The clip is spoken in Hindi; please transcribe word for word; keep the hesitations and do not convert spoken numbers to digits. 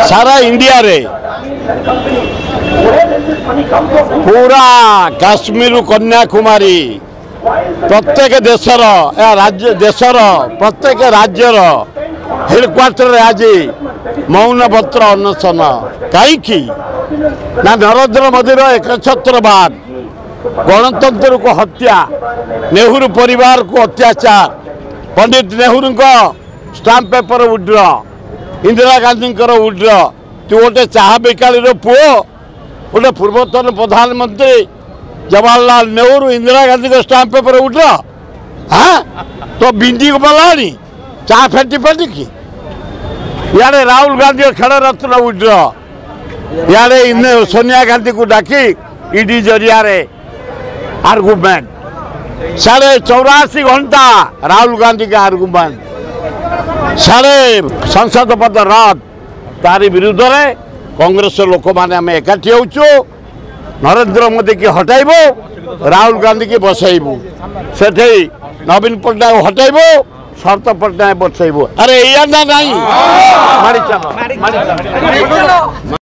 सारा इंडिया रे पूरा काश्मीर कन्याकुमारी प्रत्येक देशर राज्य देशर प्रत्येक राज्यर हेडक्वार्टर आज मौन पत्र अनशन कहीं ना नरेंद्र मोदी एकछत्रवाद गणतंत्र को हत्या नेहरू परिवार को अत्याचार पंडित नेहरू को स्टाम्प पेपर उड्र इंदिरा गांधी उड्र तू गोटे चाह बिकाली पुओ गोटे पूर्वतन प्रधानमंत्री जवाहरलाल नेहरू इंदिरा गांधी को स्टाम्प पेपर उड्र हाँ तो बिंदी को बलानी चाह फेटी फेटी की यारे राहुल गांधी खेल रत्न उड्र यारे सोनिया गांधी को डाकी ईडी जरिया आर्गुमेंट साढ़े चौरासी घंटा राहुल गांधी का आर्गुमेंट साढ़े संसद पद रद्द तारी विरुद्ध में कांग्रेस लोक मैंने आम एकाठी होचु नरेंद्र मोदी की हटाइबो राहुल गांधी की बसैबू से नवीन पट्टनायक हटाइबो शरत पट्टनायक बसैबू अरे या ना नहीं